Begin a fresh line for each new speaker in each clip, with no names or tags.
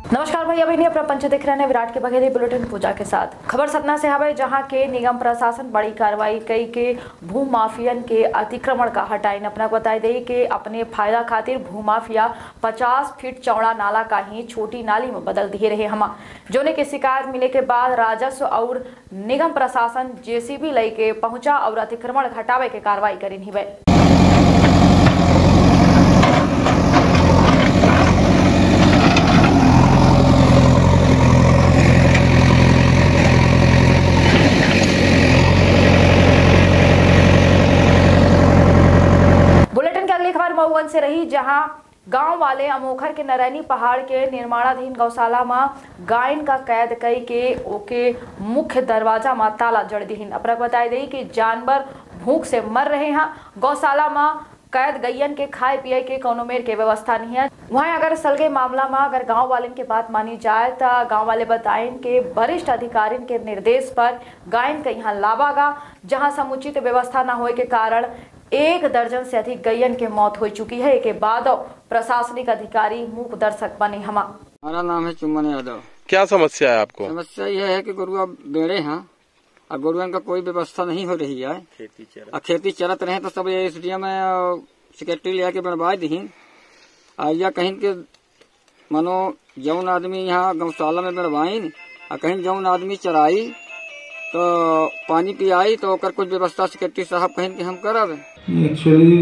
नमस्कार भैया बहनी, अपना पंच देख रहे हैं विराट के बघेली बुलेटिन पूजा के साथ। खबर सतना से हवे, जहां के निगम प्रशासन बड़ी कार्रवाई कई के भू माफियन के अतिक्रमण का हटाइन। अपना बताई दे कि अपने फायदा खातिर भू माफिया 50 फीट चौड़ा नाला का ही छोटी नाली में बदल दिए रहे हम, जोने के शिकायत मिले के बाद राजस्व और निगम प्रशासन जेसीबी लेके पहुंचा और अतिक्रमण हटावे के कार्रवाई करी हिवे। मऊवन से रही, जहां गांव वाले अमोखर के नरैनी पहाड़ के निर्माणाधीन गौशाला में गायन का कैद कई के ओके मुख्य दरवाजा में ताला जड़ दीन। अपना बताई दी कि जानवर भूख से मर रहे हैं। गौशाला में कैद गैयन के खाए पिए के कोनो मेर के व्यवस्था नहीं है। वहीं अगर सलगे मामला में अगर गांव वाले की बात मानी जाए तो गांव वाले बताएं कि वरिष्ठ अधिकारी के निर्देश पर गायन के यहाँ लावागा, जहां समुचित व्यवस्था न होने के कारण 1 दर्जन से अधिक गैयन के मौत हो चुकी है। के बाद प्रशासनिक अधिकारी मूक दर्शक बने।
हमारा नाम है चुम्मन यादव।
क्या समस्या है आपको?
समस्या यह है कि गुरुआ बेड़े हैं और गुरुआ का कोई व्यवस्था नहीं हो रही है। खेती चलत रहे तो सब एसडीएम में सेक्रेटरी ले आके बनवा दी, या कहीं के मनो जौन आदमी यहाँ गौशाला में बनवाइन और कहीं जौन आदमी चराई तो पानी पियाई तो ओकर कुछ व्यवस्था सेक्रेटरी साहब कहीं के हम करब।
एक्चुअली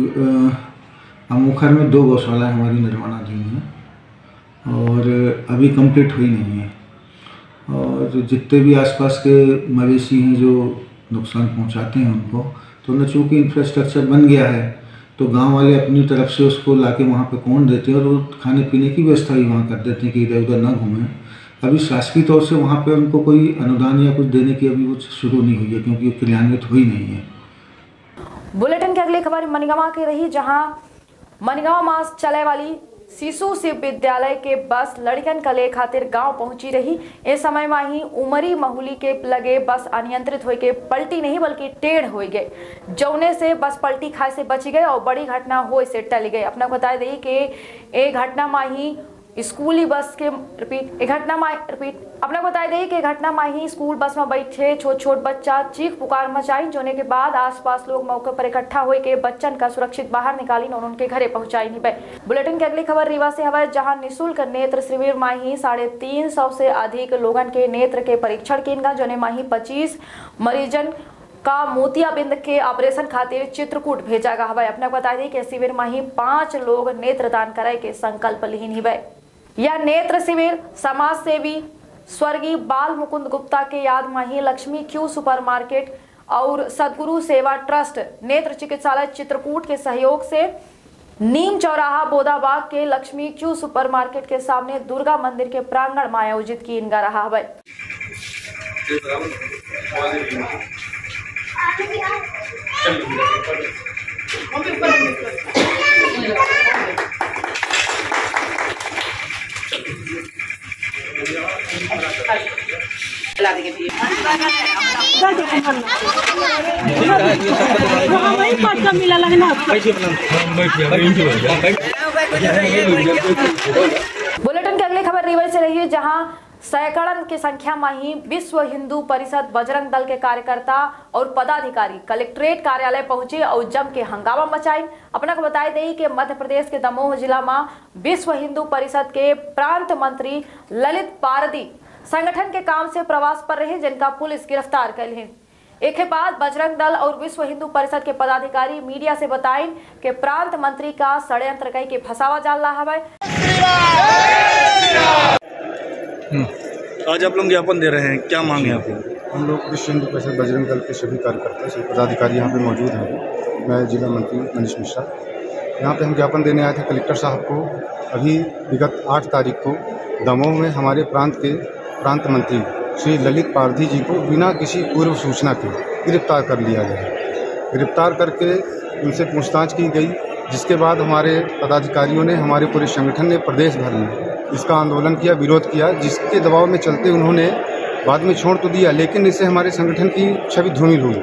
अमोखर में 2 गौशाला हमारी निर्माणाधीन है और अभी कंप्लीट हुई नहीं है, और जितने भी आसपास के मवेशी हैं जो नुकसान पहुंचाते हैं उनको, तो उन्हें चूँकि इंफ्रास्ट्रक्चर बन गया है तो गांव वाले अपनी तरफ से उसको लाके वहाँ पे कौन देते हैं और वो खाने पीने की व्यवस्था भी वहाँ कर देते हैं कि इधर उधर ना घूमें। अभी शासकीय तौर से वहाँ पे उनको कोई अनुदान या कुछ देने की अभी कुछ शुरू नहीं हुई है, क्योंकि क्रियान्वित हुई नहीं है।
बुलेटिन की अगली खबर मनगांव की रही, जहां मनगांव मास चले वाली शिशु शिव विद्यालय के बस लड़कन का ले खातिर गांव पहुंची रही। इस समय में ही उमरी महुली के लगे बस अनियंत्रित हो के पलटी नहीं बल्कि टेढ़ हो गए, जौने से बस पलटी खाए से बच गए और बड़ी घटना हो से टल गई। अपना बता दी कि एक घटना में ही स्कूली बस के अपने बताई दी कि घटना में ही स्कूल बस में बैठे छोट बच्चा चीख पुकार मचाई, जोने के बाद आसपास लोग मौके पर इकट्ठा हुए के बच्चन का सुरक्षित बाहर निकाली और उनके घरे पहुंचाई नहीं पाए। बुलेटिन की अगली खबर रीवा से हवा, जहां निःशुल्क नेत्र शिविर में ही 350 से अधिक लोगन के नेत्र के परीक्षण किन, जोने में ही 25 मरीजन का मोतियाबिंद के ऑपरेशन खातिर चित्रकूट भेजा गया हवा। अपने बता दी कि शिविर में ही 5 लोग नेत्रदान करे के संकल्प लीन हिबे। यह नेत्र शिविर समाज सेवी स्वर्गीय बाल मुकुंद गुप्ता के याद में ही लक्ष्मी क्यू सुपरमार्केट और सदगुरु सेवा ट्रस्ट नेत्र चिकित्सालय चित्रकूट के सहयोग से नीम चौराहा बोदाबाग के लक्ष्मी क्यू सुपरमार्केट के सामने दुर्गा मंदिर के प्रांगण में आयोजित की इनका रहा है। बुलेटिन की अगली खबर रीवा से रही है, जहां सैकड़न की संख्या में ही विश्व हिंदू परिषद बजरंग दल के कार्यकर्ता और पदाधिकारी कलेक्ट्रेट कार्यालय पहुंचे और जम के हंगामा मचाई। अपना को बताई दी कि मध्य प्रदेश के दमोह जिला में विश्व हिंदू परिषद के प्रांत मंत्री ललित पारदी संगठन के काम से प्रवास पर रहे, जिनका पुलिस गिरफ्तार कर ली। एक के बाद बजरंग दल और विश्व हिंदू परिषद के पदाधिकारी मीडिया से बताएं कि प्रांत मंत्री का षड्यंत्र कई के फंसावा जाल रहा है।
आज आप लोग ज्ञापन दे रहे हैं, क्या मांगे आप लोग?
हम लोग विश्व हिंदू परिषद बजरंग दल के सभी कार्यकर्ता सभी पदाधिकारी यहाँ पे मौजूद हैं। मैं जिला मंत्री मनीष मिश्रा, यहाँ पे हम ज्ञापन देने आए थे कलेक्टर साहब को। अभी विगत 8 तारीख को दमोह में हमारे प्रांत के प्रांत मंत्री श्री ललित पारदी जी को बिना किसी पूर्व सूचना के गिरफ्तार कर लिया गया। गिरफ्तार करके उनसे पूछताछ की गई, जिसके बाद हमारे पदाधिकारियों ने, हमारे पूरे संगठन ने प्रदेश भर में इसका आंदोलन किया, विरोध किया, जिसके दबाव में चलते उन्होंने बाद में छोड़ तो दिया, लेकिन इससे हमारे संगठन की छवि धूमिल हुई।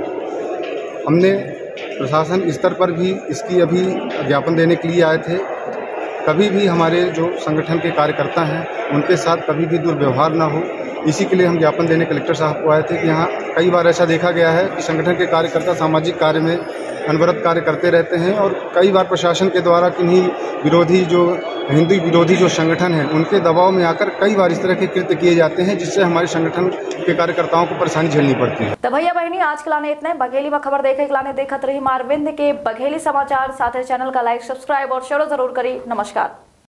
हमने प्रशासन स्तर पर भी इसकी अभी ज्ञापन देने के लिए आए थे। कभी भी हमारे जो संगठन के कार्यकर्ता हैं उनके साथ कभी भी दुर्व्यवहार ना हो। इसी के लिए हम ज्ञापन देने कलेक्टर साहब को आए थे कि यहाँ कई बार ऐसा देखा गया है कि संगठन के कार्यकर्ता सामाजिक कार्य में अनवरत कार्य करते रहते हैं और कई बार प्रशासन के द्वारा किन्हीं विरोधी जो हिंदू विरोधी जो संगठन है उनके दबाव में आकर कई बार इस तरह के कृत्य किए जाते हैं जिससे हमारे संगठन के कार्यकर्ताओं को परेशानी झेलनी पड़ती है।
तो भैया बहनी आज के लाने इतने। बघेली में खबर देखे लाने देखत रही मारविंद के बघेली समाचार। साथ ही चैनल का लाइक सब्सक्राइब और शेयर जरूर करी। नमस्कार।